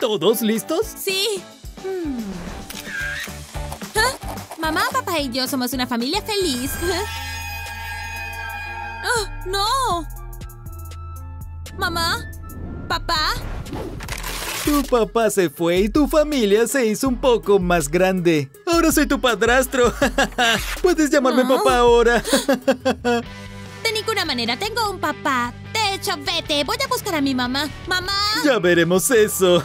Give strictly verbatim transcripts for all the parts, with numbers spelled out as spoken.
¿Todos listos? Sí. Hmm. ¿Ah? Mamá, papá y yo somos una familia feliz. ¡Oh, no! ¿Mamá? ¿Papá? Tu papá se fue y tu familia se hizo un poco más grande. Ahora soy tu padrastro. Puedes llamarme ¿Ah? papá ahora. De ninguna manera, tengo un papá. De hecho, vete, voy a buscar a mi mamá. ¡Mamá! Ya veremos eso.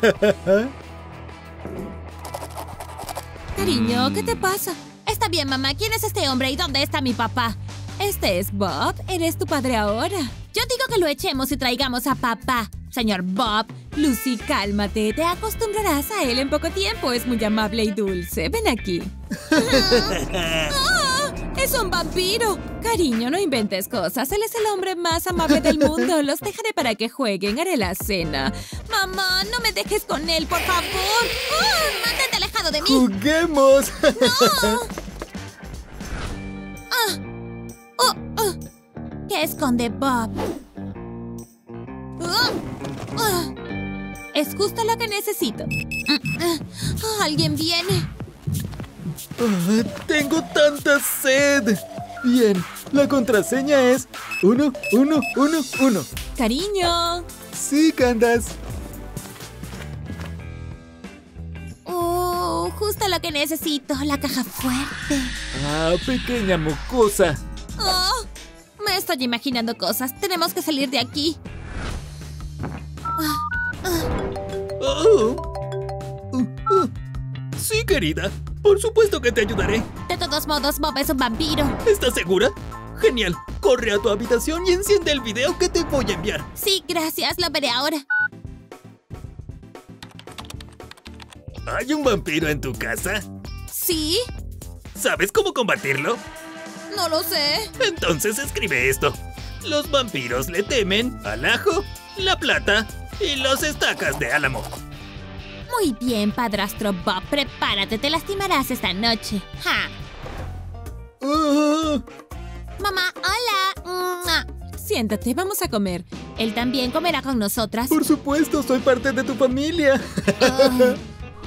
Cariño, ¿qué te pasa? Está bien, mamá. ¿Quién es este hombre y dónde está mi papá? Este es Bob. Eres tu padre ahora. Yo digo que lo echemos y traigamos a papá. Señor Bob, Lucy, cálmate. Te acostumbrarás a él en poco tiempo. Es muy amable y dulce. Ven aquí. ¡Ah! ¡Es un vampiro! Cariño, no inventes cosas. Él es el hombre más amable del mundo. Los dejaré para que jueguen. Haré la cena. Mamá, no me dejes con él, por favor. ¡Ah! ¡Mantente alejado de mí! ¡Juguemos! ¡No! ¡Ah! ¡Oh! ¡Oh! ¿Qué esconde Bob? ¡Ah! ¡Ah! Es justo lo que necesito. ¡Ah! ¡Alguien viene! Ah, tengo tanta sed. Bien, la contraseña es uno, uno, uno, uno. ¡Cariño! Sí, Candace. ¡Oh! Justo lo que necesito. La caja fuerte. Ah, pequeña mocosa. ¡Oh! Me estoy imaginando cosas. Tenemos que salir de aquí. Ah, ah. Oh. Uh, uh. Sí, querida. Por supuesto que te ayudaré. De todos modos, Bob es un vampiro. ¿Estás segura? Genial. Corre a tu habitación y enciende el video que te voy a enviar. Sí, gracias. Lo veré ahora. ¿Hay un vampiro en tu casa? ¿Sí? ¿Sabes cómo combatirlo? No lo sé. Entonces escribe esto. Los vampiros le temen al ajo, la plata y los estacas de álamo. Muy bien, padrastro Bob. Prepárate, te lastimarás esta noche. ¡Ja! Uh, Mamá, hola. Siéntate, vamos a comer. Él también comerá con nosotras. por supuesto, soy parte de tu familia. Uh.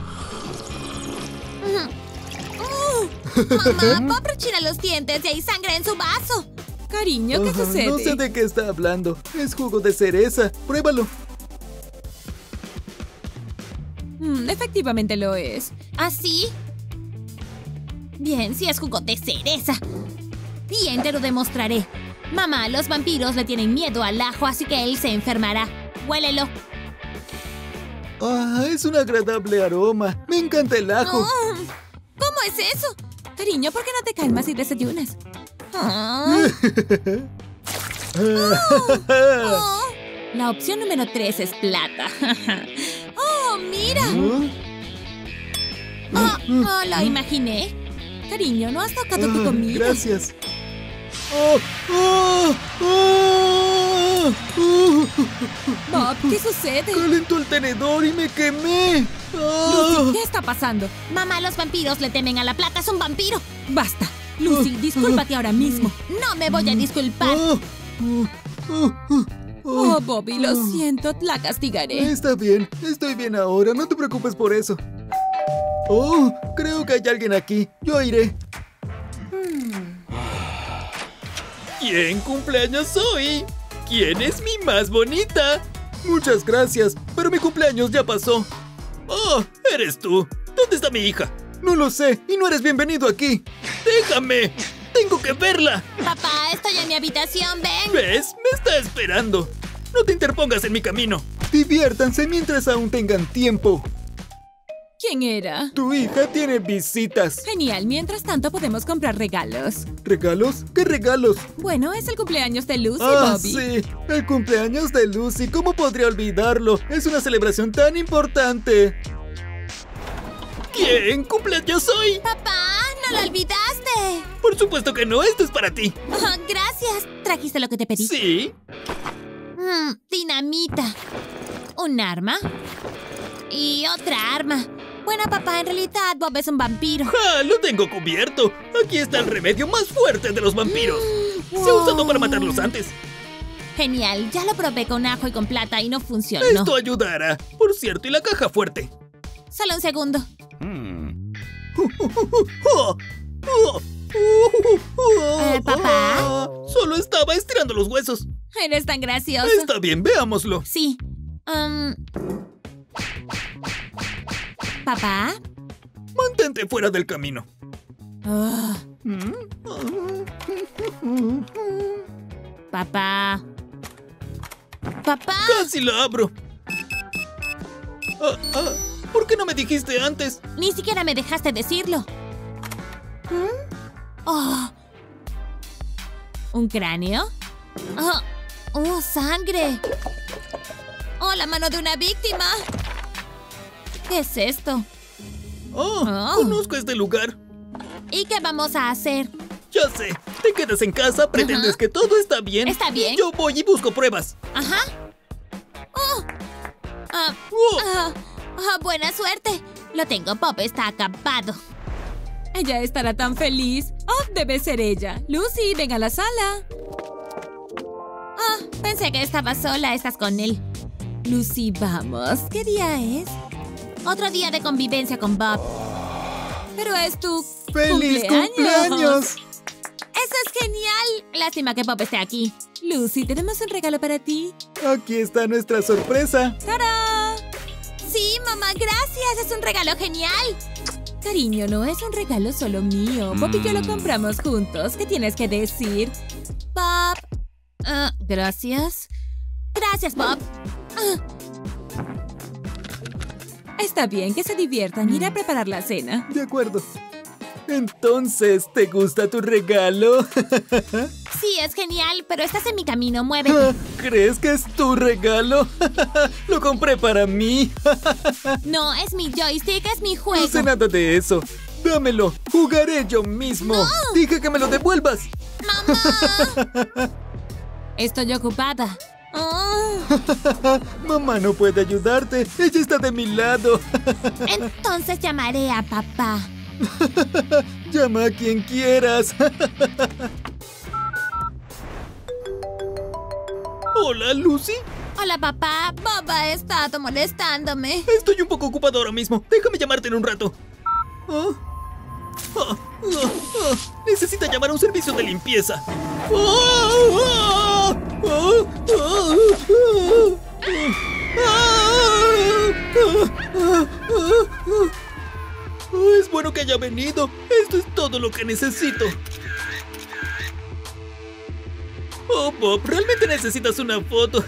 Uh. Mamá, Bob rechina los dientes y hay sangre en su vaso. Cariño, ¿qué Oh, sucede? no sé de qué está hablando. Es jugo de cereza. Pruébalo. Mm, efectivamente lo es. ¿Así? Bien, si es jugo de cereza. Bien, te lo demostraré. Mamá, los vampiros le tienen miedo al ajo, así que él se enfermará. Huélelo. Ah, es un agradable aroma. Me encanta el ajo. Oh, ¿cómo es eso? Cariño, ¿por qué no te calmas y desayunas? Oh. Oh, oh. La opción número tres es plata. ¡Oh, mira! Oh, oh, lo imaginé. Cariño, ¿no has tocado tu comida? Gracias. Oh, oh, oh, oh. Bob, ¿qué sucede? Calentó el tenedor y me quemé. Oh. Lucy, ¿qué está pasando? Mamá, los vampiros le temen a la plata. ¡Es un vampiro! ¡Basta! Lucy, discúlpate ahora mismo. No me voy a disculpar. Oh, oh, oh, oh. Oh, Bobby, lo siento. La castigaré. Está bien. Estoy bien ahora. No te preocupes por eso. Oh, creo que hay alguien aquí. Yo iré. Hmm. ¿Quién cumpleaños hoy? ¿Quién es mi más bonita? Muchas gracias, pero mi cumpleaños ya pasó. Oh, eres tú. ¿Dónde está mi hija? No lo sé, y no eres bienvenido aquí. ¡Déjame! ¡Tengo que verla! Papá, estoy en mi habitación. Ven. ¿Ves? Me está esperando. No te interpongas en mi camino. Diviértanse mientras aún tengan tiempo. ¿Quién era? Tu hija tiene visitas. Genial. Mientras tanto, podemos comprar regalos. ¿Regalos? ¿Qué regalos? Bueno, es el cumpleaños de Lucy, Ah, Bobby. sí. El cumpleaños de Lucy. ¿Cómo podría olvidarlo? Es una celebración tan importante. ¿Quién cumpleaños hoy? Papá, no lo olvidaste. Por supuesto que no. Esto es para ti. Oh, gracias. ¿Trajiste lo que te pedí? Sí. Mm, dinamita. Un arma. Y otra arma. Bueno, papá, en realidad Bob es un vampiro. ¡Ja! Lo tengo cubierto. Aquí está el remedio más fuerte de los vampiros. Mm, Se ha wow. usado para matarlos antes. Genial, ya lo probé con ajo y con plata y no funcionó. Esto ayudará. Por cierto, ¿y la caja fuerte? Solo un segundo. Hmm. Eh, ¿papá? Solo estaba estirando los huesos. Eres tan gracioso. Está bien, veámoslo. Sí. Um... ¿Papá? Mantente fuera del camino. Oh. Papá. Papá. Casi la abro. Ah, ah, ¿por qué no me dijiste antes? Ni siquiera me dejaste decirlo. Oh. ¿Un cráneo? Oh. ¡Oh, sangre! ¡Oh, la mano de una víctima! ¿Qué es esto? Oh, Oh. conozco este lugar. ¿Y qué vamos a hacer? Ya sé. Te quedas en casa, pretendes Ajá. que todo está bien. Está bien. Y yo voy y busco pruebas. Ajá. Oh. Ah, Oh. ah, ah, buena suerte. Lo tengo, Bob está acabado. Ella estará tan feliz. Oh, debe ser ella. Lucy, ven a la sala. Ah, pensé que estaba sola. Estás con él. Lucy, vamos. ¿Qué día es? Otro día de convivencia con Bob. Pero es tu ¡Feliz cumpleaños. cumpleaños! ¡Eso es genial! Lástima que Bob esté aquí. Lucy, tenemos un regalo para ti. Aquí está nuestra sorpresa. ¡Tarán! Sí, mamá, gracias. Es un regalo genial. Cariño, no es un regalo solo mío. Bob y yo lo compramos juntos. ¿Qué tienes que decir? Bob. Ah, gracias. Gracias, Bob. Ah. Está bien, que se diviertan. Iré a preparar la cena. De acuerdo. Entonces, ¿te gusta tu regalo? Sí, es genial, pero estás en mi camino. Muévete. ¿Crees que es tu regalo? Lo compré para mí. No, es mi joystick, es mi juego. No sé nada de eso. Dámelo. Jugaré yo mismo. No. Dije que me lo devuelvas. ¡Mamá! Estoy ocupada. Oh. Mamá no puede ayudarte. Ella está de mi lado. Entonces llamaré a papá. Llama a quien quieras. Hola, Lucy. Hola, papá. Bob ha estado molestándome. Estoy un poco ocupado ahora mismo. Déjame llamarte en un rato. ¿Ah? Ah, ah, ah. Necesita llamar a un servicio de limpieza. Ah, ah, ah, ah, ah, ah, ah, ah. Es bueno que haya venido. Esto es todo lo que necesito. Oh, Bob, ¿realmente necesitas una foto?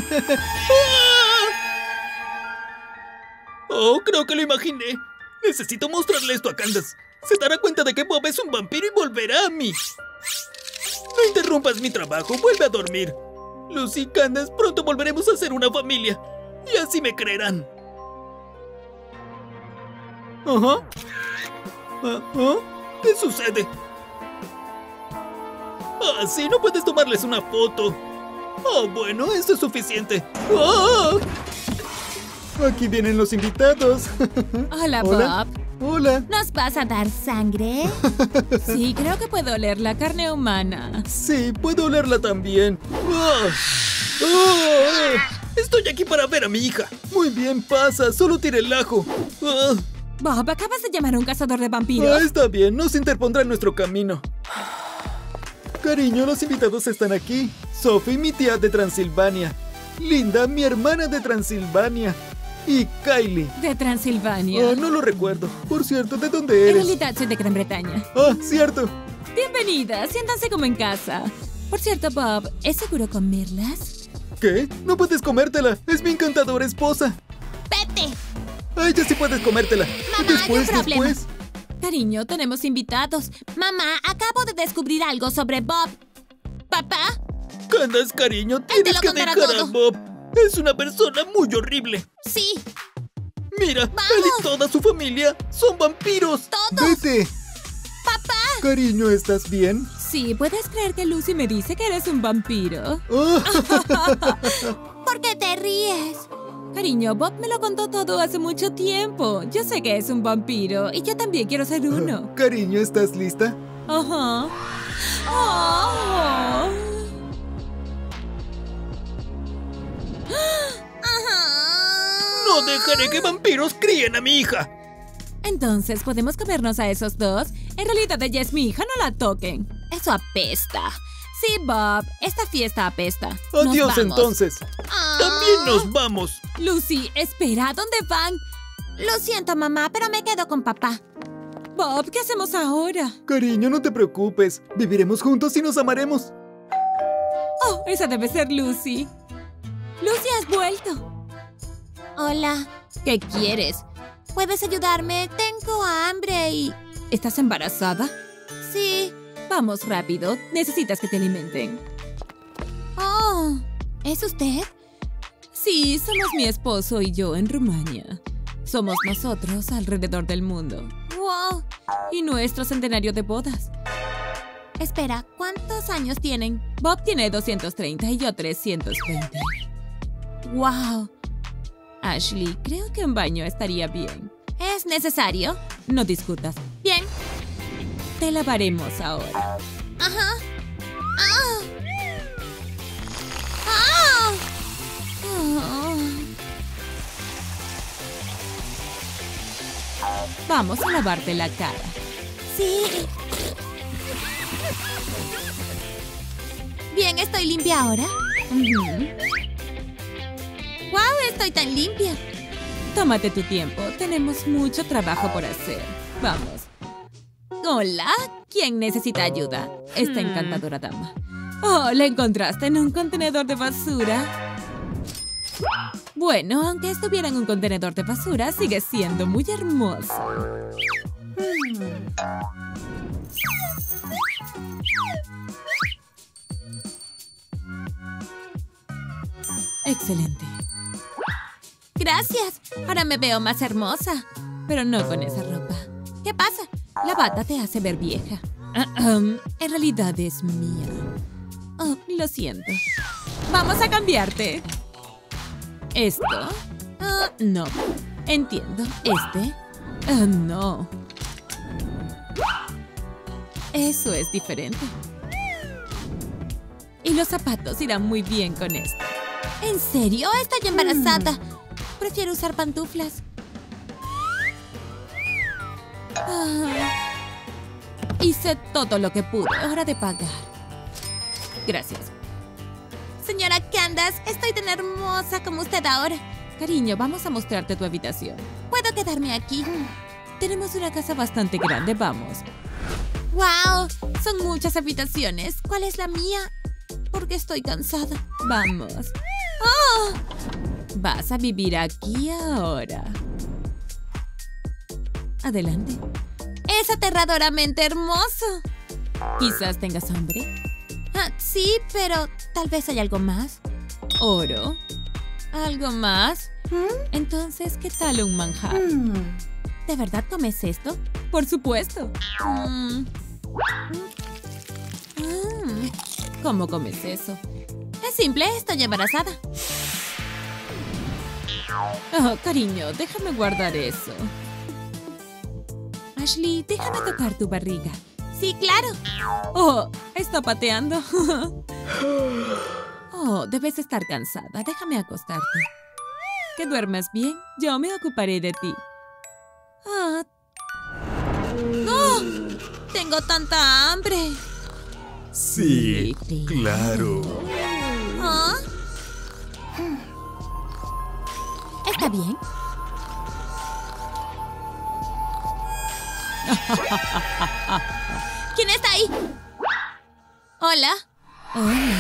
Oh, creo que lo imaginé. Necesito mostrarle esto a Candace. Se dará cuenta de que Bob es un vampiro y volverá a mí. No interrumpas mi trabajo, vuelve a dormir. Lucy y Candace, pronto volveremos a ser una familia. Y así me creerán. Ajá. Ah, ah, ¿qué sucede? Ah, sí, no puedes tomarles una foto. Oh, bueno, esto es suficiente. ¡Oh! Aquí vienen los invitados. Hola, Hola. Bob. Hola. ¿Nos vas a dar sangre? Sí, creo que puedo oler la carne humana. Sí, puedo olerla también. ¡Ah! ¡Ah! Estoy aquí para ver a mi hija. Muy bien, pasa. Solo tire el ajo. ¡Ah! Bob, acabas de llamar a un cazador de Ah, vampiros. está bien, no se interpondrá en nuestro camino. Cariño, los invitados están aquí. Sophie, mi tía de Transilvania. Linda, mi hermana de Transilvania. Y Kylie. De Transilvania. Ah, no lo recuerdo. Por cierto, ¿de dónde En eres? realidad soy de Gran Bretaña. Ah, cierto. Bienvenida, siéntanse como en casa. Por cierto, Bob, ¿es seguro comerlas? ¿Qué? No puedes comértela. Es mi encantadora esposa. ¡Vete! Ay, ya sí puedes comértela. Mamá, después, hay un problema. después. Cariño, tenemos invitados. Mamá, acabo de descubrir algo sobre Bob. ¿Papá? Candace, cariño, Él te tienes lo que contará dejar a todo. Bob. Es una persona muy horrible. Sí, Mira, Vamos. él y toda su familia son vampiros. todos. Vete. ¡Papá! Cariño, ¿estás bien? Sí, ¿puedes creer que Lucy me dice que eres un vampiro? Ah. ¿Por qué te ríes? Cariño, Bob me lo contó todo hace mucho tiempo. Yo sé que es un vampiro y yo también quiero ser uno. Cariño, ¿estás lista? Ajá. Oh. No dejaré que vampiros críen a mi hija. Entonces, ¿podemos comernos a esos dos? En realidad ella es mi hija, no la toquen. Eso apesta. Sí, Bob, esta fiesta apesta. Nos Adiós vamos. entonces. Ah. También nos vamos. Lucy, espera, ¿dónde van? Lo siento, mamá, pero me quedo con papá. Bob, ¿qué hacemos ahora? Cariño, no te preocupes. Viviremos juntos y nos amaremos. Oh, esa debe ser Lucy. Lucy, has vuelto. Hola. ¿Qué quieres? ¿Puedes ayudarme? Tengo hambre y... ¿Estás embarazada? Sí. Vamos rápido. Necesitas que te alimenten. Oh, ¿es usted? Sí, somos mi esposo y yo en Rumania. Somos nosotros alrededor del mundo. ¡Wow! Y nuestro centenario de bodas. Espera, ¿cuántos años tienen? Bob tiene doscientos treinta y yo trescientos veinte. ¡Wow! Ashley, creo que un baño estaría bien. ¿Es necesario? No discutas. Bien. Te lavaremos ahora. Ajá. ¡Ah! ¡Ah! Oh. Vamos a lavarte la cara. Sí. Bien, ¿estoy limpia ahora? Uh-huh. ¡Wow! Estoy tan limpia. Tómate tu tiempo. Tenemos mucho trabajo por hacer. Vamos. Hola. ¿Quién necesita ayuda? Esta encantadora dama. Oh, ¿la encontraste en un contenedor de basura? Bueno, aunque estuviera en un contenedor de basura, sigue siendo muy hermosa. Excelente. Gracias. Ahora me veo más hermosa. Pero no con esa ropa. ¿Qué pasa? La bata te hace ver vieja. Uh-uh. En realidad es mía. Oh, lo siento. Vamos a cambiarte. ¿Esto? Uh, no. Entiendo. ¿Este? Uh, no. Eso es diferente. Y los zapatos irán muy bien con esto. ¿En serio? Estoy embarazada. Mm. Prefiero usar pantuflas. Ah. Hice todo lo que pude. Hora de pagar. Gracias. Señora Candace, estoy tan hermosa como usted ahora. Cariño, vamos a mostrarte tu habitación. ¿Puedo quedarme aquí? Tenemos una casa bastante grande, vamos. ¡Wow! Son muchas habitaciones. ¿Cuál es la mía? Porque estoy cansada. Vamos. ¡Oh! Vas a vivir aquí ahora. Adelante. Es aterradoramente hermoso. Quizás tengas hambre. Ah, sí, pero tal vez hay algo más. ¿Oro? ¿Algo más? ¿Mm? Entonces, ¿qué tal un manjar? Mm. ¿De verdad comes esto? Por supuesto. Mm. Mm. ¿Cómo comes eso? Es simple, estoy embarazada. Oh, cariño, déjame guardar eso. Ashley, déjame tocar tu barriga. Sí, claro. Oh, está pateando. Oh, debes estar cansada. Déjame acostarte. Que duermas bien. Yo me ocuparé de ti. Oh. Oh, tengo tanta hambre. Sí, sí, claro. ¿Ah? ¿Está bien? ¿Quién está ahí? Hola. Hola.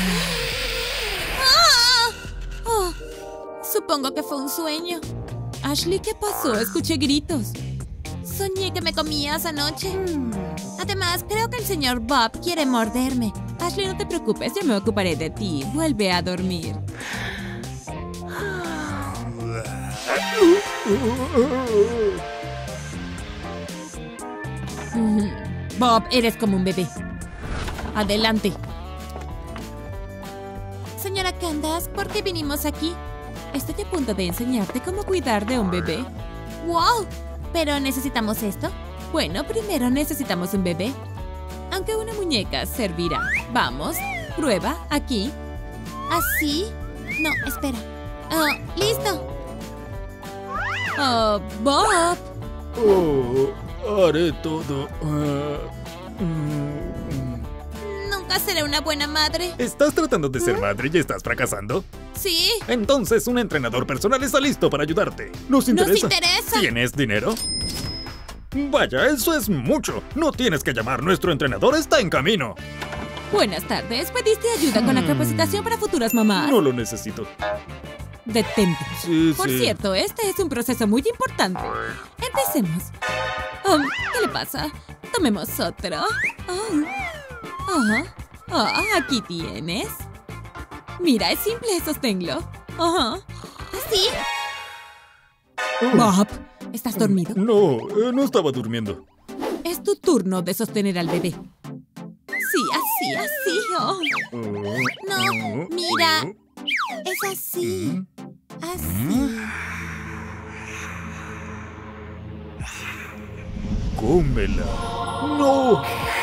¡Ah! Oh, supongo que fue un sueño. Ashley, ¿qué pasó? Escuché gritos. Soñé que me comías anoche. Además, creo que el señor Bob quiere morderme. Ashley, no te preocupes, yo me ocuparé de ti. Vuelve a dormir. Bob, eres como un bebé. Adelante. Señora Candace, ¿por qué vinimos aquí? Estoy a punto de enseñarte cómo cuidar de un bebé. ¡Wow! ¿Pero necesitamos esto? Bueno, primero necesitamos un bebé. Aunque una muñeca servirá. Vamos, prueba, aquí. ¿Así? No, espera. Oh, ¡listo! Oh, Bob. Oh, haré todo. Uh, mm. Nunca seré una buena madre. ¿Estás tratando de ser madre y estás fracasando? Sí. Entonces un entrenador personal está listo para ayudarte. ¿Nos interesa? Nos interesa. ¿Tienes dinero? Vaya, eso es mucho. No tienes que llamar. Nuestro entrenador está en camino. Buenas tardes. ¿Pediste ayuda con la capacitación para futuras mamás? No lo necesito. Detente. Sí, Por sí. cierto, este es un proceso muy importante. Empecemos. Um, ¿Qué le pasa? Tomemos otro. Oh. Oh. Oh, aquí tienes. Mira, es simple, sosténlo. Ajá. ¿Así? Bob, ¿estás dormido? No, eh, no estaba durmiendo. Es tu turno de sostener al bebé. Sí, así, así. Oh. No, mira. Es así. Así. Cómela. ¡No!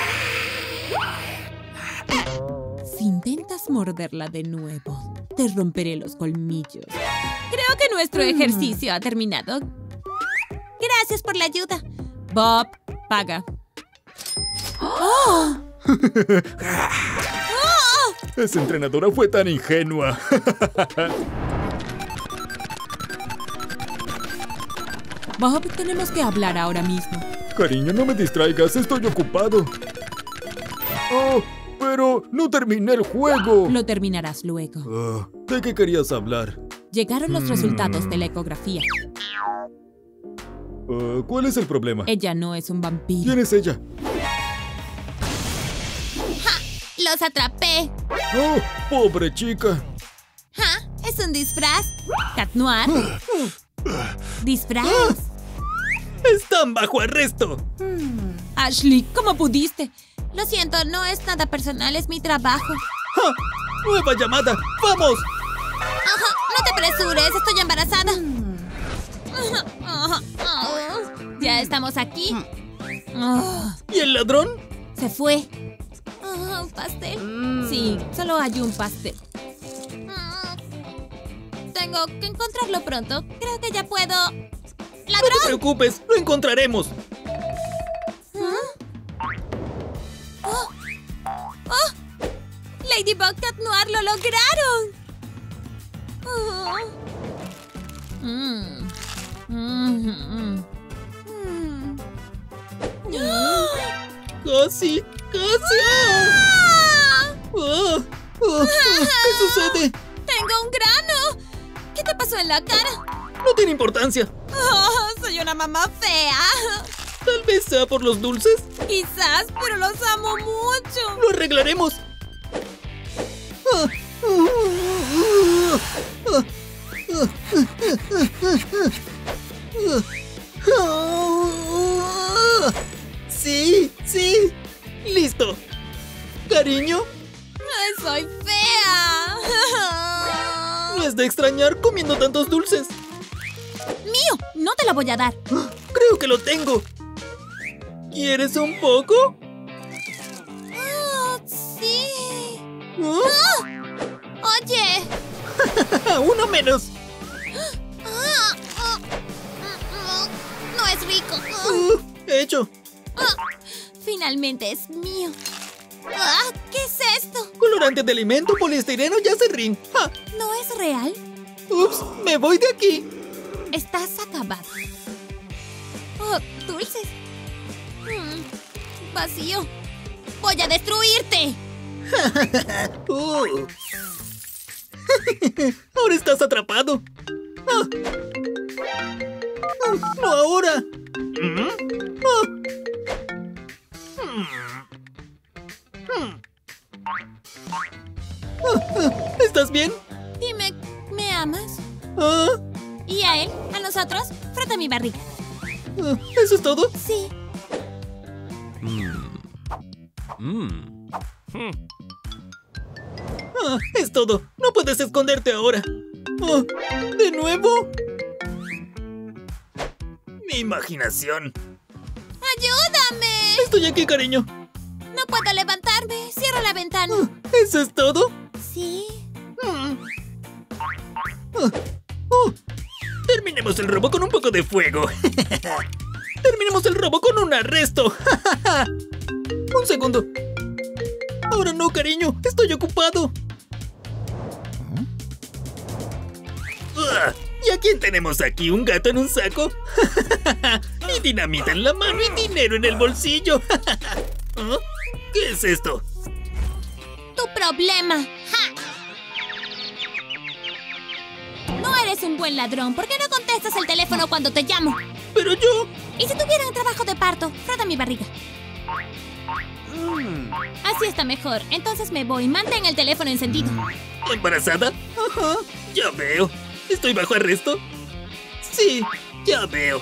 Si intentas morderla de nuevo, te romperé los colmillos. Creo que nuestro ejercicio ha terminado. Gracias por la ayuda. Bob, paga. ¡Oh! Esa entrenadora fue tan ingenua. Bob, tenemos que hablar ahora mismo. Cariño, no me distraigas, estoy ocupado. Oh, pero no terminé el juego. Lo terminarás luego. Ah, ¿de qué querías hablar? Llegaron los resultados de la ecografía. Ah, ¿cuál es el problema? Ella no es un vampiro. ¿Quién es ella? ¡Los atrapé! Oh, pobre chica. ¿Ja? ¿Es un disfraz? ¿Cat Noir? ¿Disfraz? Están bajo arresto. Ashley, ¿cómo pudiste? Lo siento, no es nada personal, es mi trabajo. ¡Ah! ¡Nueva llamada! ¡Vamos! Ajá, no te apresures, estoy embarazada. Ajá, ajá, ajá. Ya estamos aquí. Ah, ¿Y el ladrón? se fue. Ah, ¿un pastel? Sí, solo hay un pastel. Ah, tengo que encontrarlo pronto. Creo que ya puedo. No te ¡Ladrón! preocupes, lo encontraremos. ¡Oh! ¡Oh! Ladybug, Cat Noir, lo lograron. Oh. Mm. Mm, mm, mm. Casi, casi. ¡Ah! Oh, oh, ¿qué sucede? ¡Tengo un grano! ¿Qué te pasó en la cara? No tiene importancia. Oh, soy una mamá fea. Tal vez sea por los dulces. Quizás, pero los amo mucho. Lo arreglaremos. Sí, sí. Listo. Cariño, Ay, soy fea. no es de extrañar comiendo tantos dulces. ¡Mío! No te la voy a dar. Creo que lo tengo. ¿Quieres un poco? Oh, sí. ¿Ah? Oye. Uno menos. Ah, ah, ah, no es rico. Uh, hecho. Ah, finalmente es mío. Ah, ¿qué es esto? Colorante de alimento, poliestireno y acerrín. ¡Ja! ¿No es real? Ups, me voy de aquí. Estás acabado. Oh, dulces. Mm, vacío. Voy a destruirte. Uh. Ahora estás atrapado. Ah. Ah, no ahora. ¿Mm? Ah. Mm. Mm. Ah, ah, ¿estás bien? Dime, ¿me amas? Ah, ¿Y a él? ¿A nosotros? Frota mi barriga. ah, ¿eso es todo? Sí. Ah, es todo. No puedes esconderte ahora. Ah, ¿de nuevo? Mi imaginación. ¡Ayúdame! Estoy aquí, cariño. No puedo levantarme. Cierra la ventana. Ah, ¿eso es todo? Sí. Mm. Ah, oh, terminemos Terminemos el robo con un poco de fuego. Terminemos el robo con un arresto. Un segundo. Ahora no, cariño. Estoy ocupado. Uh, ¿Y a quién tenemos aquí? ¿Un gato en un saco? Y dinamita en la mano y dinero en el bolsillo. ¿Oh? ¿Qué es esto? Tu problema. ¡Ja! No eres un buen ladrón. ¿Por qué no contestas el teléfono cuando te llamo? Pero yo... ¿Y si tuviera un trabajo de parto? Frota mi barriga. Mm. Así está mejor. Entonces me voy. Mantén el teléfono encendido. ¿Embarazada? Ajá, ya veo. ¿Estoy bajo arresto? Sí, ya veo.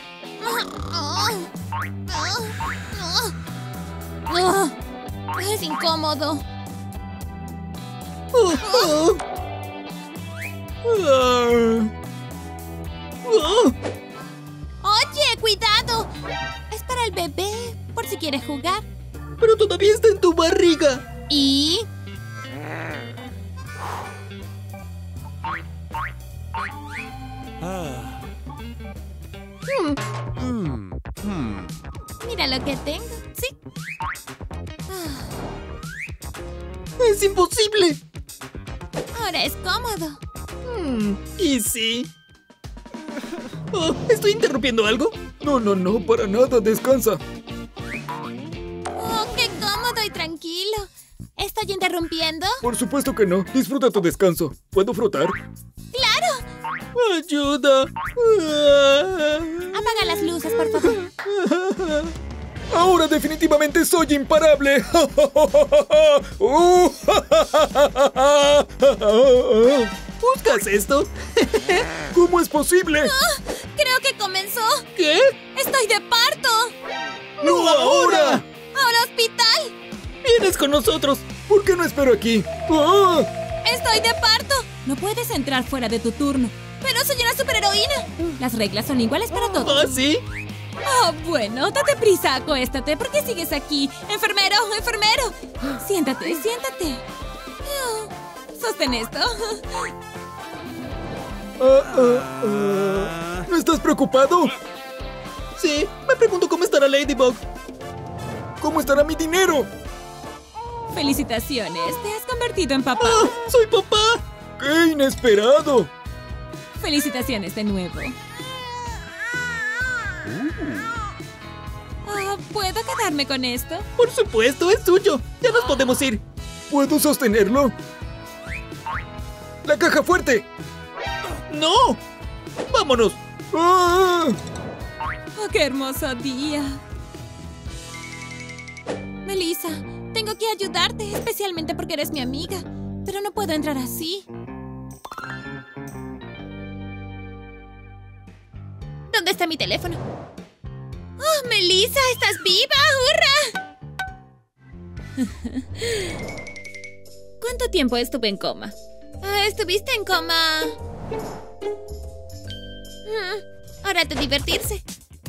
Es incómodo. Oh, oh. Oh. Oh. Oye, cuidado. Es para el bebé, por si quiere jugar. Pero todavía está en tu barriga. ¿Y? Ah. Hmm. Hmm. Mira lo que tengo, ¿sí? ¡Es imposible! Ahora es cómodo. Hmm. ¿Y sí? Oh, ¿estoy interrumpiendo algo? No, no, no, para nada, descansa. Oh, qué cómodo y tranquilo. ¿Estoy interrumpiendo? Por supuesto que no. Disfruta tu descanso. ¿Puedo frotar? ¡Claro! ¡Ayuda! Apaga las luces, por favor. Ahora definitivamente soy imparable. ¿Buscas esto? ¿Cómo es posible? Oh, creo que comenzó. ¿Qué? ¡Estoy de parto! ¡No ahora! ¡Al hospital! ¡Vienes con nosotros! ¿Por qué no espero aquí? ¡Oh! ¡Estoy de parto! No puedes entrar fuera de tu turno. ¡Pero soy una superheroína! Las reglas son iguales para todos. ¿Ah, sí? Oh, bueno, date prisa, acuéstate. ¿Por qué sigues aquí? ¡Enfermero, enfermero! Siéntate, siéntate. Oh, sostén esto. Uh, uh, uh. ¿No estás preocupado? Sí, me pregunto cómo estará Ladybug. ¿Cómo estará mi dinero? Felicitaciones, te has convertido en papá. ¡Ah, soy papá! ¡Qué inesperado! Felicitaciones de nuevo. Oh, ¿puedo quedarme con esto? Por supuesto, es suyo. Ya nos podemos ir. ¿Puedo sostenerlo? ¡La caja fuerte! ¡No! ¡Vámonos! ¡Ah! Oh, qué hermoso día. Melissa, tengo que ayudarte, especialmente porque eres mi amiga. Pero no puedo entrar así. ¿Dónde está mi teléfono? ¡Oh, Melissa! ¡Estás viva! ¡Hurra! ¿Cuánto tiempo estuve en coma? Ah, ¿estuviste en coma? Mm, hora de divertirse.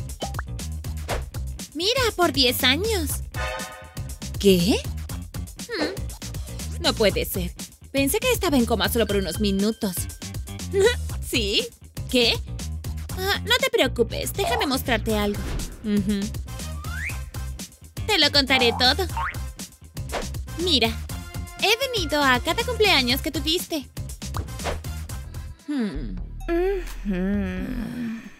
Mira, por diez años. ¿Qué? Hmm, no puede ser. Pensé que estaba en coma solo por unos minutos. ¿Sí? ¿Qué? Ah, no te preocupes, déjame mostrarte algo. Uh-huh. Te lo contaré todo. Mira, he venido a cada cumpleaños que tuviste. Hmm. Uh-huh.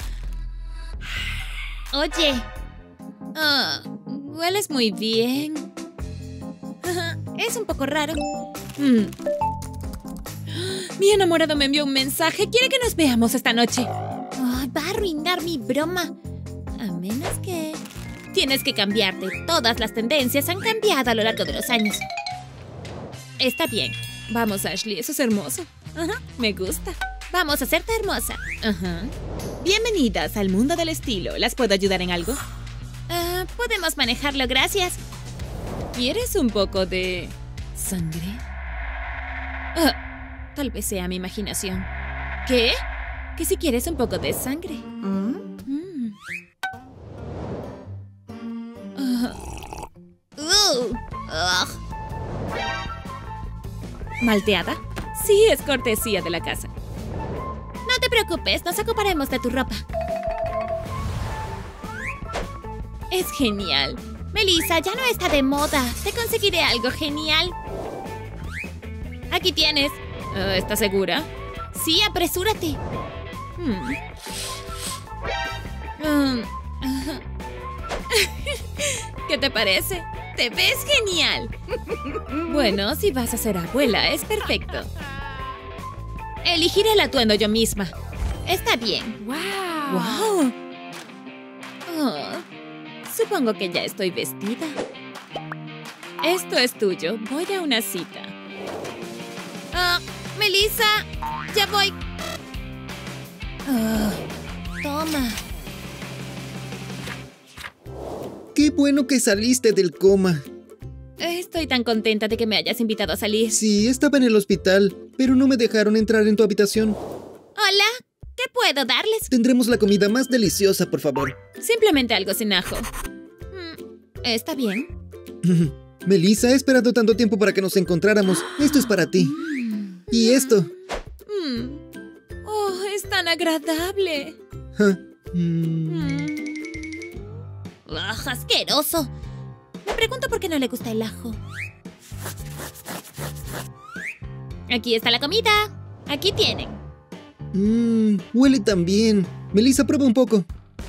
Oye, oh, hueles muy bien. Es un poco raro. Mm. Mi enamorado me envió un mensaje. Quiere que nos veamos esta noche. Oh, va a arruinar mi broma. A menos que... Tienes que cambiarte. Todas las tendencias han cambiado a lo largo de los años. Está bien. Vamos, Ashley. Eso es hermoso. Ajá, me gusta. Vamos a hacerte hermosa. Ajá. Bienvenidas al mundo del estilo. ¿Las puedo ayudar en algo? Uh, podemos manejarlo, gracias. ¿Quieres un poco de... sangre? Uh, tal vez sea mi imaginación. ¿Qué? Que si quieres un poco de sangre. ¿Mm? Mm. Uh. Uh. Uh. ¿Malteada? Sí, es cortesía de la casa. No te preocupes, nos ocuparemos de tu ropa. Es genial. Melissa, ya no está de moda. Te conseguiré algo genial. Aquí tienes. Uh, ¿Estás segura? Sí, apresúrate. Hmm. Um, uh. ¿Qué te parece? ¡Te ves genial! Bueno, si vas a ser abuela, es perfecto. Elegiré el atuendo yo misma. Está bien. ¡Wow! ¡Wow! Oh, supongo que ya estoy vestida. Esto es tuyo. Voy a una cita. Ah, uh, Melissa, ya voy. Uh, toma. ¡Qué bueno que saliste del coma! Estoy tan contenta de que me hayas invitado a salir. Sí, estaba en el hospital, pero no me dejaron entrar en tu habitación. Hola, ¿qué puedo darles? Tendremos la comida más deliciosa, por favor. Simplemente algo sin ajo. Mm, ¿Está bien? Melissa, he esperado tanto tiempo para que nos encontráramos. Esto es para ti. Mm. ¿Y esto? Mm. Oh, es tan agradable. Ja. Mm. Mm. ¡Ugh, asqueroso! Me pregunto por qué no le gusta el ajo. Aquí está la comida. Aquí tienen. Mmm, huele tan bien. Melissa, prueba un poco.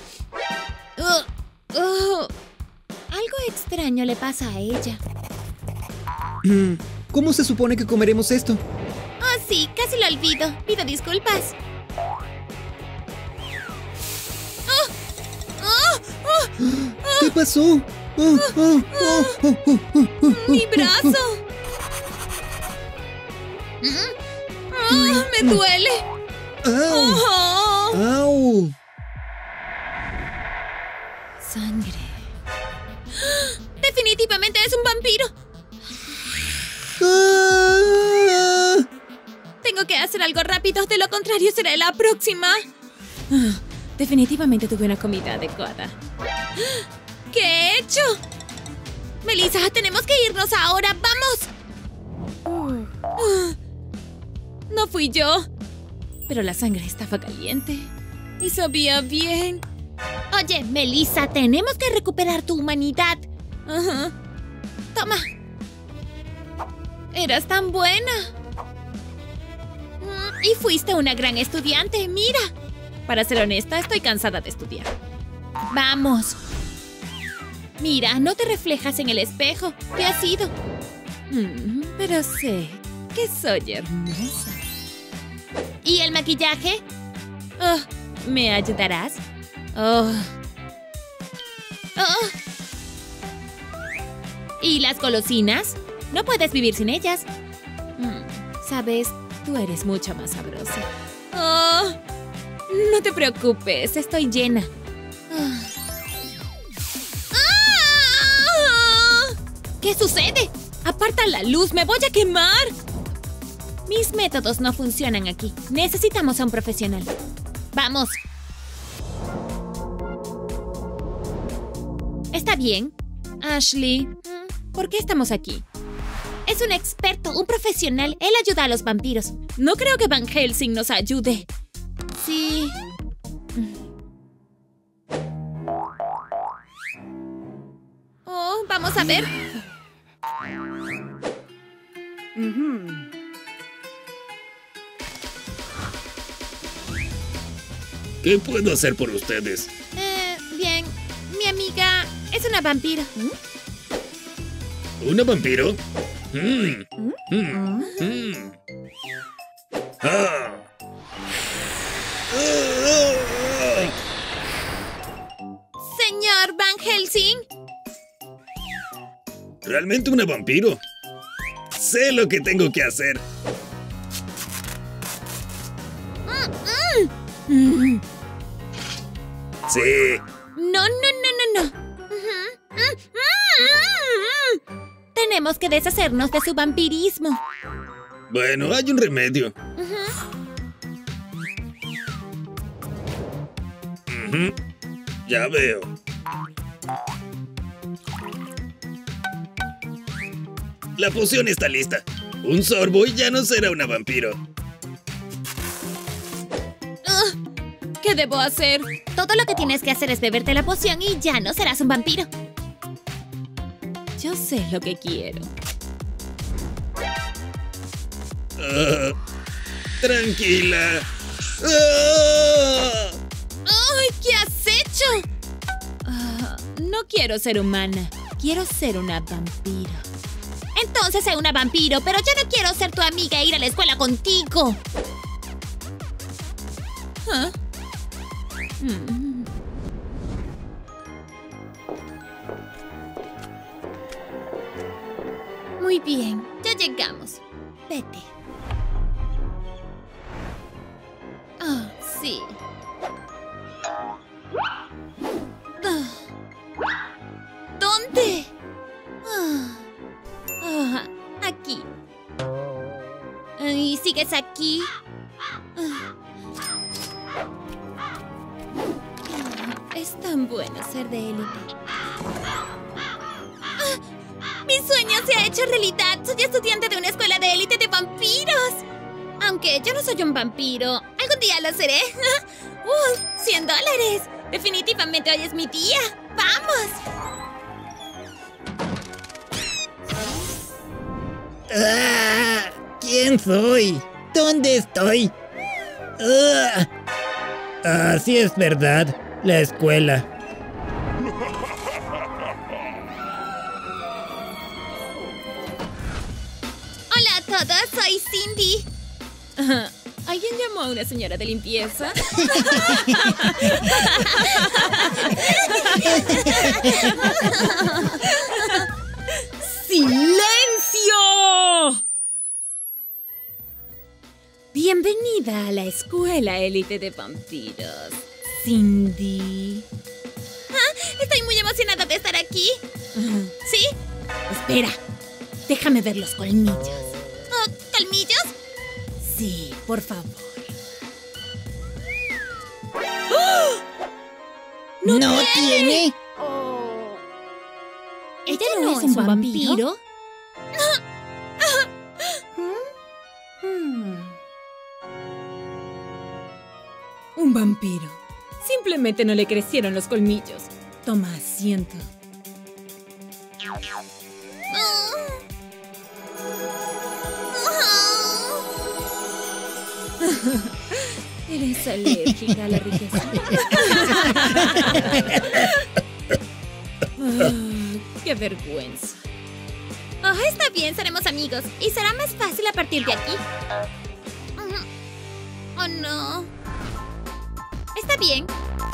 Uh, uh, algo extraño le pasa a ella. Mm, ¿cómo se supone que comeremos esto? Oh, sí, casi lo olvido. Pido disculpas. ¿Qué pasó? Oh, oh, oh, oh, oh, oh, oh, ¡Mi brazo! Oh, ¡me duele! ¡Au! Oh. ¡Au! Sangre. ¡Definitivamente es un vampiro! ¡Ah! Tengo que hacer algo rápido, de lo contrario será la próxima. Definitivamente tuve una comida adecuada. ¿Qué he hecho? Melissa, tenemos que irnos ahora. ¡Vamos! No fui yo. Pero la sangre estaba caliente. Y sabía bien. Oye, Melissa, tenemos que recuperar tu humanidad. Uh-huh. Toma. Eras tan buena. Y fuiste una gran estudiante, mira. Para ser honesta, estoy cansada de estudiar. ¡Vamos! Mira, no te reflejas en el espejo. ¿Qué ha sido? Mm, pero sé que soy hermosa. ¿Y el maquillaje? Oh, ¿me ayudarás? Oh. Oh. ¿Y las golosinas? No puedes vivir sin ellas. Mm, ¿sabes? Tú eres mucho más sabrosa. Oh. No te preocupes, estoy llena. Ah. ¿Qué sucede? ¡Aparta la luz! ¡Me voy a quemar! Mis métodos no funcionan aquí. Necesitamos a un profesional. ¡Vamos! ¿Está bien? Ashley, ¿por qué estamos aquí? Es un experto, un profesional. Él ayuda a los vampiros. No creo que Van Helsing nos ayude. Sí. Oh, vamos a ver. Mm-hmm. ¿Qué puedo hacer por ustedes? Eh, bien. Mi amiga es una vampiro. ¿Una vampiro? Mm. Mm. Mm. Ah. Señor Van Helsing. ¿Realmente una vampiro? Sé lo que tengo que hacer. Mm, mm. Sí. No, no, no, no, no. Uh-huh. Mm, mm, mm. Tenemos que deshacernos de su vampirismo. Bueno, hay un remedio. Uh-huh. Uh-huh. Ya veo. La poción está lista. Un sorbo y ya no será una vampiro. Uh, ¿Qué debo hacer? Todo lo que tienes que hacer es beberte la poción y ya no serás un vampiro. Yo sé lo que quiero. Uh, tranquila. Uh. ¡Ay! ¿Qué has hecho? Uh, no quiero ser humana. Quiero ser una vampiro. Entonces sé una vampiro, pero ya no quiero ser tu amiga e ir a la escuela contigo. ¿Ah? Mm. Muy bien, ya llegamos. Vete. Ah, sí. Ah. ¿Dónde? Ah. Ah, aquí. ¿Y sigues aquí? Ah. Es tan bueno ser de élite. ¡Ah! ¡Mi sueño se ha hecho realidad! ¡Soy estudiante de una escuela de élite de vampiros! Aunque yo no soy un vampiro, algún día lo seré. ¡Uh! ¡cien dólares! Definitivamente hoy es mi día. ¡Vamos! Ah, ¿quién soy? ¿Dónde estoy? Ah, ah, sí es verdad, la escuela. Hola a todos, soy Cindy. Uh, ¿Alguien llamó a una señora de limpieza? ¡Silencio! Bienvenida a la escuela élite de vampiros, Cindy. Ah, estoy muy emocionada de estar aquí. Uh, ¿Sí? Espera, déjame ver los colmillos. Oh, ¿colmillos? Sí, por favor. ¡Oh! ¿No, ¿No tiene? Oh. ¿Ella no, no es un vampiro? vampiro? Un vampiro. Simplemente no le crecieron los colmillos. Toma asiento. Eres alérgica a la riqueza. Oh, ¡qué vergüenza! Oh, está bien, seremos amigos. Y será más fácil a partir de aquí. Oh, no. Está bien.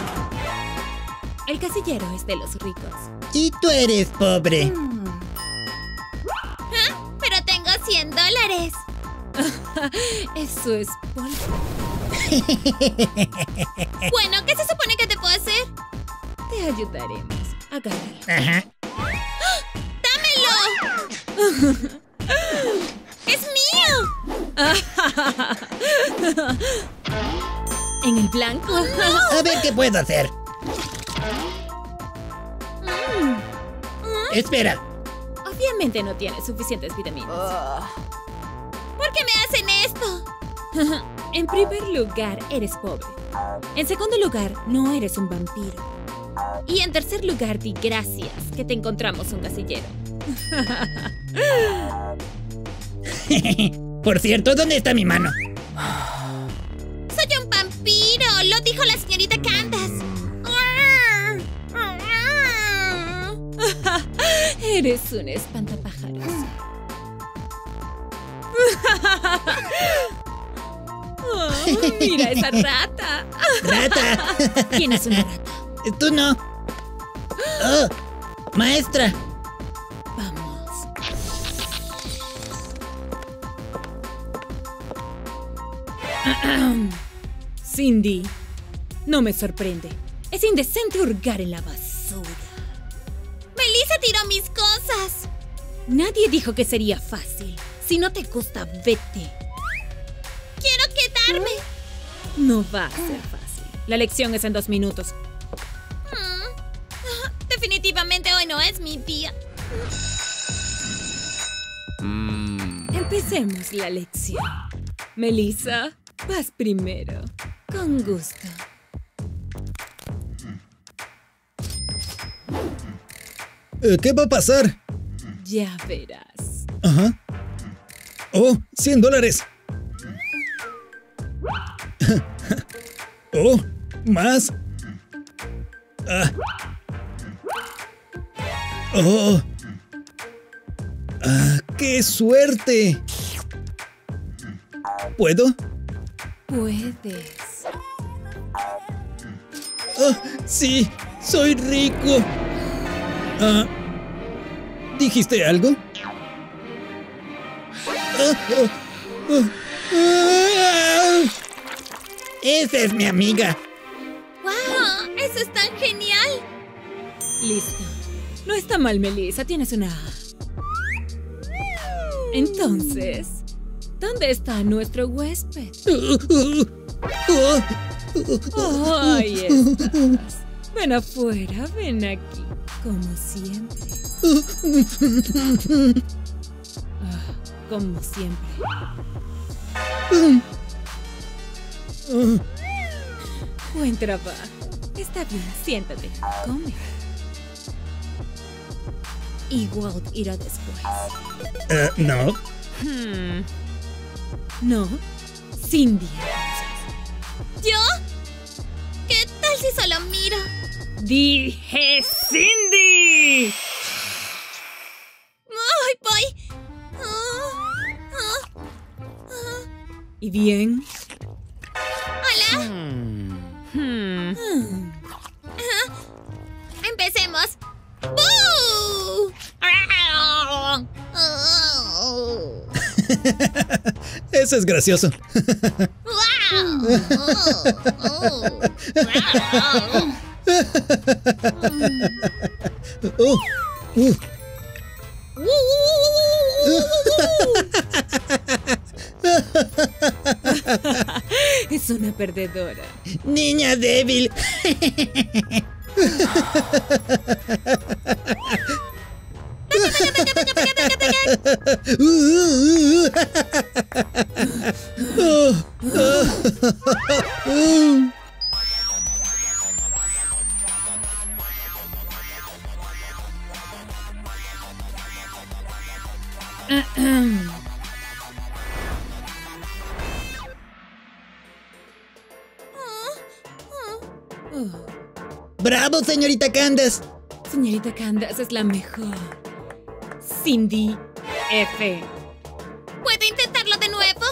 El casillero es de los ricos. Y tú eres pobre. Mm. ¿Ah? Pero tengo cien dólares. Eso es polvo. Bueno, ¿qué se supone que te puedo hacer? Te ayudaremos. Agárralo. Ajá. ¡Dámelo! ¡Es mío! ¿En el blanco? No. A ver qué puedo hacer. Mm. ¿Mm? Espera. Obviamente no tienes suficientes vitaminas. Oh. ¿Por qué me hacen esto? En primer lugar, eres pobre. En segundo lugar, no eres un vampiro. Y en tercer lugar, di gracias que te encontramos un casillero. Por cierto, ¿dónde está mi mano? ¡Soy un vampiro! ¡Lo dijo la señorita Candace! Eres un espantapájaros. Oh, ¡mira esa rata! ¡Rata! ¿Quién es una rata? Tú no. Oh, maestra. Vamos. Cindy, no me sorprende. Es indecente hurgar en la basura. ¡Melissa tiró mis cosas! Nadie dijo que sería fácil. Si no te gusta, vete. ¡Quiero quedarme! No va a ser fácil. La lección es en dos minutos. Mm. Definitivamente hoy no es mi día. Mm. Empecemos la lección. Melissa, vas primero. Con gusto. Eh, ¿Qué va a pasar? Ya verás. Ajá. Oh, cien dólares. Oh, más. Ah. Oh. Ah, qué suerte. ¿Puedo? Puedes. Oh, sí, soy rico. Ah, ¿dijiste algo? Ah, oh, oh, ah. Esa es mi amiga. ¡Wow! ¡Eso es tan genial! Listo. No está mal, Melissa. Tienes una A. Entonces, ¿dónde está nuestro huésped? Oh, ahí estás. Ven afuera, ven aquí, como siempre. Ah, como siempre. Buen trabajo. Está bien, siéntate. Come. Y Walt irá después. Eh, no. Hmm. No, Cindy. ¿Yo? ¿Qué tal si solo miro? ¡Dije Cindy! ¡Ay, voy! Ah, ah, ah. ¿Y bien? ¡Hola! Hmm. ¡Empecemos! ¡Boo! Eso es gracioso. ¡Wow! Oh, uh. Es una perdedora. Niña débil. Oh, ¡Bravo, señorita Candace! señorita Candace es la mejor. Cindy F. ¿Puedo intentarlo de nuevo?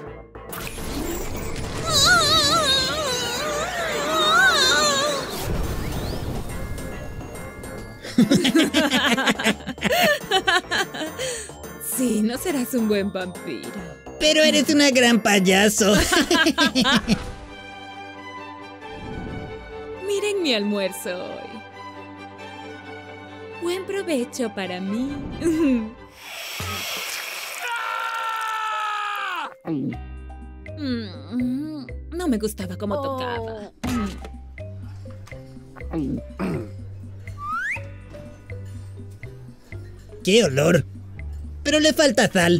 Sí, no serás un buen vampiro. Pero eres una gran payaso. Miren mi almuerzo hoy. Buen provecho para mí. Mm, no me gustaba cómo tocaba. ¡Qué olor! Pero le falta sal.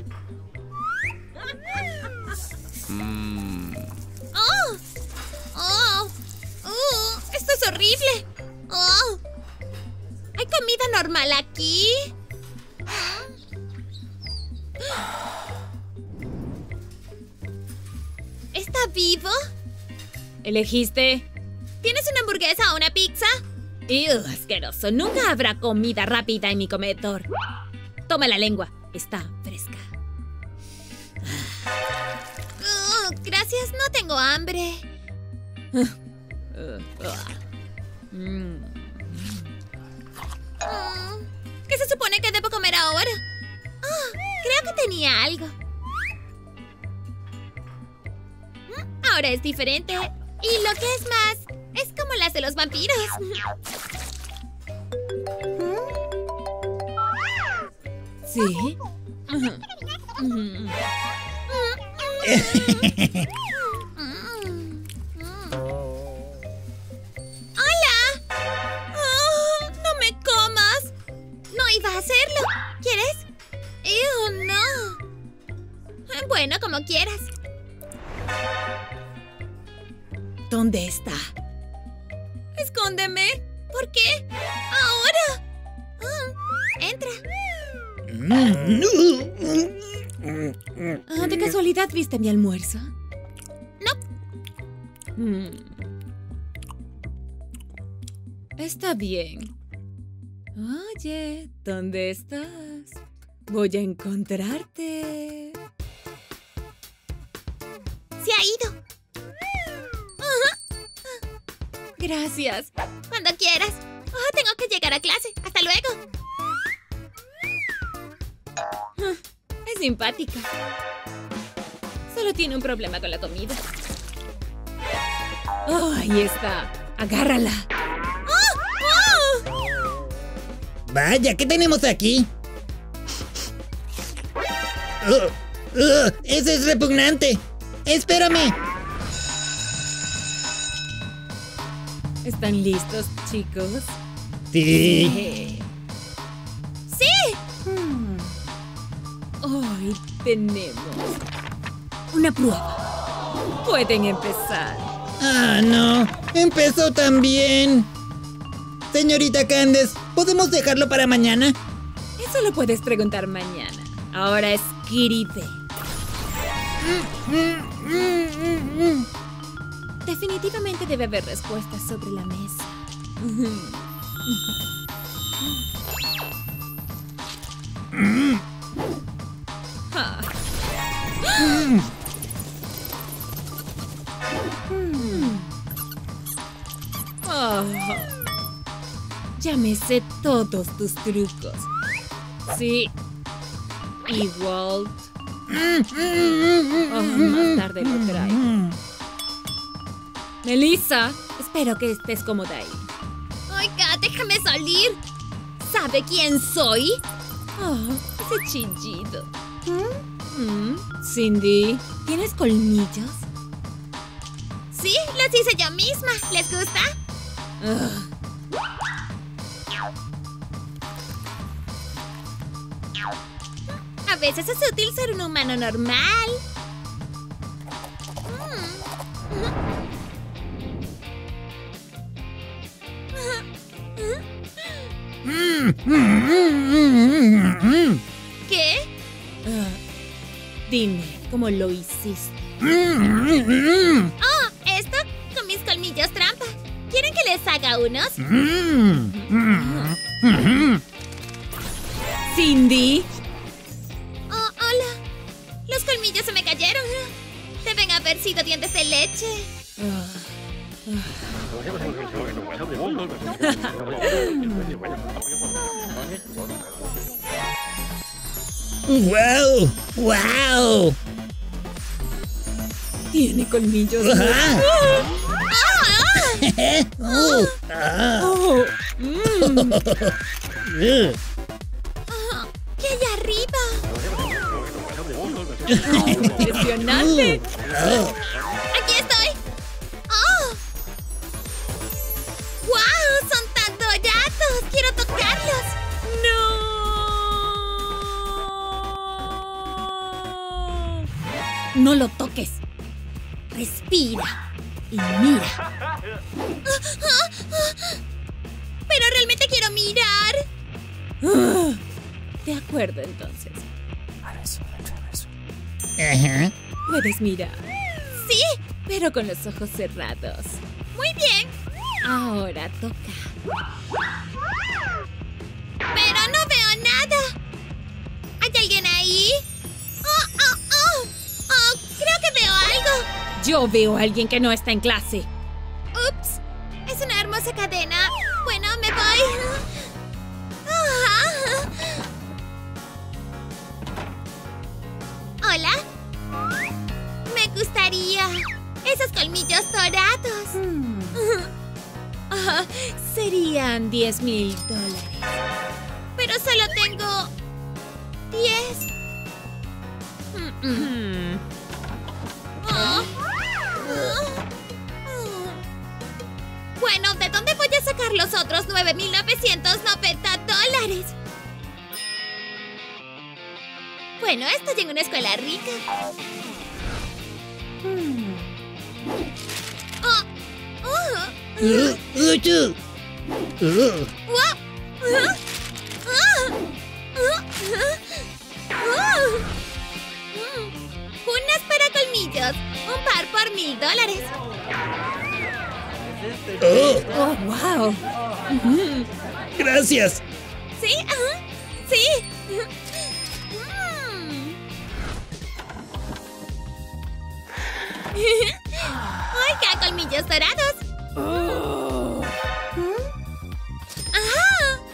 ¡Oh! ¡Oh! ¡Oh! ¡Esto es horrible! ¡Oh! ¿Hay comida normal aquí? ¿Está vivo? ¿Elegiste? ¿Tienes una hamburguesa o una pizza? ¡Ew, asqueroso! Nunca habrá comida rápida en mi comedor. Toma la lengua. Está fresca. Oh, gracias, no tengo hambre. Uh, uh. Mm. Oh, ¿qué se supone que debo comer ahora? Oh, creo que tenía algo. Mm, ahora es diferente. Y lo que es más, es como las de los vampiros. ¿Sí? Ujú. Ujú. ¡Hola! Oh, no me comas. No iba a hacerlo. ¿Quieres? ¡Ew, no! Bueno, como quieras. ¿Dónde está? Escóndeme. ¿Por qué? Ahora. Ah, entra. Mm. Ah, ¿de casualidad viste mi almuerzo? No. Mm. Está bien. Oye, ¿dónde estás? Voy a encontrarte. Se ha ido. Gracias. Cuando quieras. Oh, tengo que llegar a clase. Hasta luego. Es simpática. Solo tiene un problema con la comida. Oh, ahí está. Agárrala. Vaya, ¿qué tenemos aquí? Uh, uh, ¡Eso es repugnante! ¡Espérame! ¿Están listos, chicos? Sí. ¡Sí! Hmm. Hoy tenemos una prueba. Pueden empezar. ¡Ah, no! ¡Empezó también! Señorita Candace, ¿podemos dejarlo para mañana? Eso lo puedes preguntar mañana. Ahora escribe. Definitivamente debe haber respuestas sobre la mesa. Ah. Oh. Ya me sé todos tus trucos. Sí. Y Walt. Oh, más tarde lo traigo. Melissa, espero que estés cómoda ahí. Oiga, déjame salir. ¿Sabe quién soy? Oh, ese chillido. ¿Mm? Cindy, ¿tienes colmillos? Sí, los hice yo misma. ¿Les gusta? Ugh. A veces es útil ser un humano normal. ¿Qué? Uh, dime, ¿cómo lo hiciste? Oh, esto con mis colmillos trampa. ¿Quieren que les haga unos? Cindy. Oh, hola. Los colmillos se me cayeron. Deben haber sido dientes de leche. Uh, uh. ¡Wow! ¡Wow! Tiene colmillos. Ajá. ¡Ah! Uh, ah. Oh, mm. Uh. Oh, ¿qué hay arriba? Oh, impresionante. Oh. ¡Aquí estoy! ¡Oh! ¡Wow! ¡Son tan dorados! ¡Quiero tocarlos! ¡No! No lo toques. Respira y mira. ¡Pero realmente quiero mirar! Uh, de acuerdo, entonces. Ajá. Puedes mirar, ¡Sí! pero con los ojos cerrados. ¡Muy bien! Ahora toca. ¡Pero no veo nada! ¿Hay alguien ahí? ¡Oh, oh, oh! ¡Oh! Creo que veo algo. Yo veo a alguien que no está en clase. ¡Ups! Es una hermosa cadena. Bueno, me voy. Ah. ¿Hola? Me gustaría esos colmillos dorados. Hmm. Ah, serían diez mil dólares. Pero solo tengo diez. Mm, mm. Oh. Bueno, ¿de dónde voy a sacar los otros nueve mil novecientos noventa dólares? Bueno, estoy en una escuela rica. Hmm. Oh. Oh. Uh, uchu. Uh. Wow. Ah. Ah. Unas para colmillos. Un par por mil dólares. Oh, ¡Oh, wow! Gracias. ¿Sí? Ajá. Sí. ¡Oiga, colmillos dorados! ¡Ajá!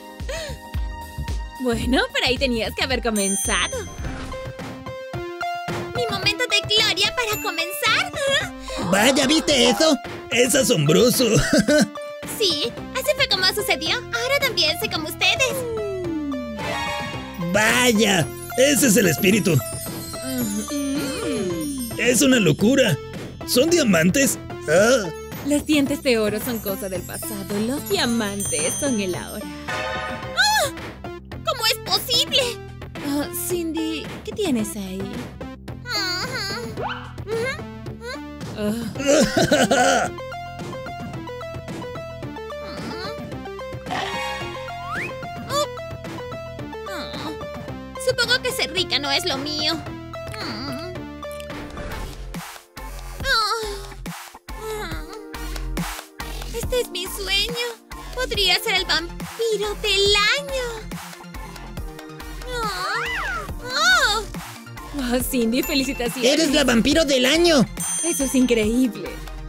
Bueno, por ahí tenías que haber comenzado. ¡Mi momento de gloria para comenzar! vaya, ¿viste eso? Es asombroso. Sí, así fue como sucedió. Ahora también sé como ustedes. Vaya. Ese es el espíritu. Es una locura. ¿Son diamantes? Oh, Los dientes de oro son cosa del pasado. Los diamantes son el ahora. ¿Cómo es posible? Oh, Cindy, ¿qué tienes ahí? Oh, Supongo que ser rica no es lo mío. Este es mi sueño. Podría ser el vampiro del año. Oh. oh, Cindy, felicitaciones. eres la vampiro del año. Eso es increíble.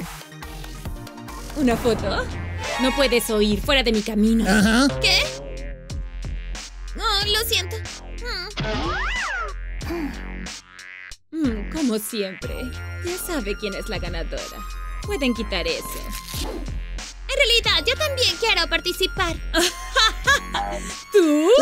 ¿Una foto? No puedes oír, fuera de mi camino. Ajá. ¿Qué? Oh, lo siento. Mm, como siempre. Ya sabe quién es la ganadora. Pueden quitar eso. En realidad, yo también quiero participar. ¿Tú?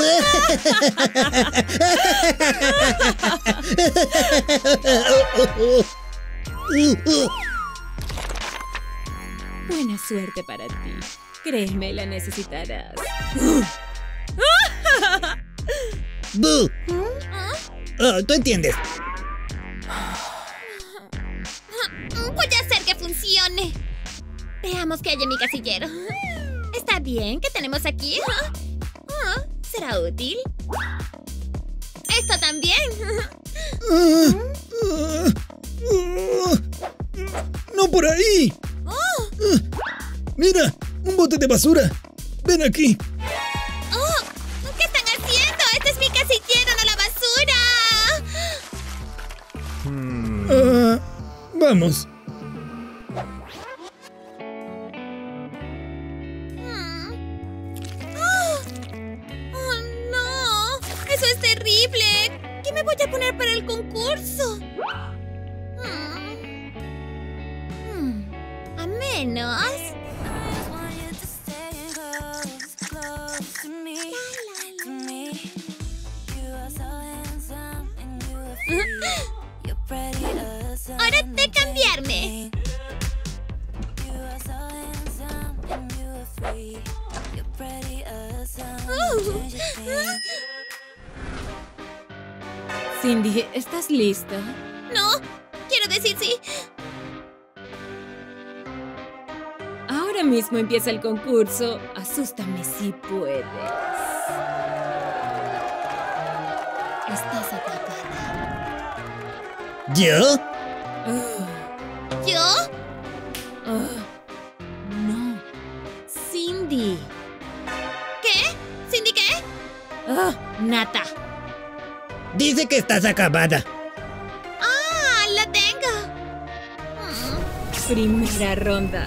Buena suerte para ti. Créeme, la necesitarás. Boo. ¿Ah? Oh, tú entiendes. Voy a hacer que funcione. Veamos qué hay en mi casillero. ¿Está bien? ¿Qué tenemos aquí? Ah, ¿será útil? Esto también. ¡No por ahí! ¡Mira! ¡Un bote de basura! ¡Ven aquí! Oh, ¿qué están haciendo? ¡Este es mi casillero, no la basura! Ah, vamos. ¡Oh, no! ¡Eso es terrible! ¿Qué me voy a poner para el concurso? Hmm. Hmm. A menos... ¡Hora de cambiarme! Cindy, ¿estás lista? No, quiero decir sí. Ahora mismo empieza el concurso. Asústame si puedes. Estás atrapada. ¿Yo? Oh, ¿Yo? oh. No. Cindy. ¿Qué? ¿Cindy qué? Oh, Nata. Dice que estás acabada. ¡Ah, la tengo! Primera ronda.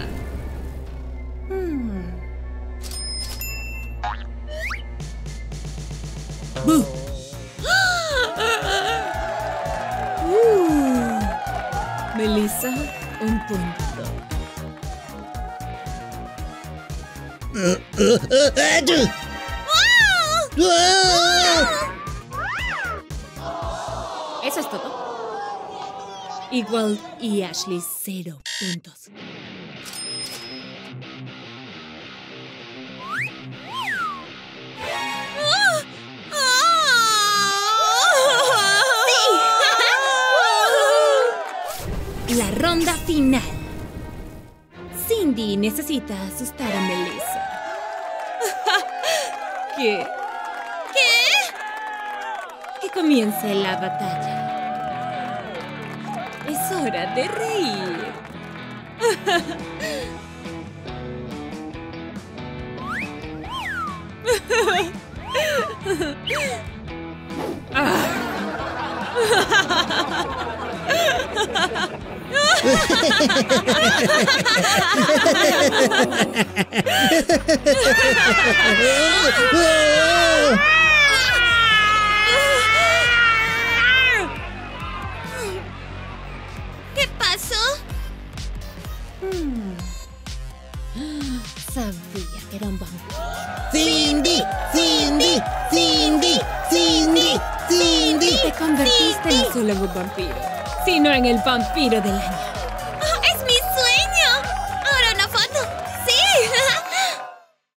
Boo. Uh. Melissa, un punto. Uh, uh, uh, ¡Achú! ¡Ah! Eso es todo. Igual y Ashley, cero puntos. La ronda final. Cindy necesita asustar a Melissa. ¿Qué? ¿Qué? comience la batalla. Es hora de reír. ¿Qué pasó? Sabía que era un vampiro. Cindy, Cindy, Cindy, Cindy, Cindy. Te convertiste no solo en un vampiro, sino en el vampiro del año.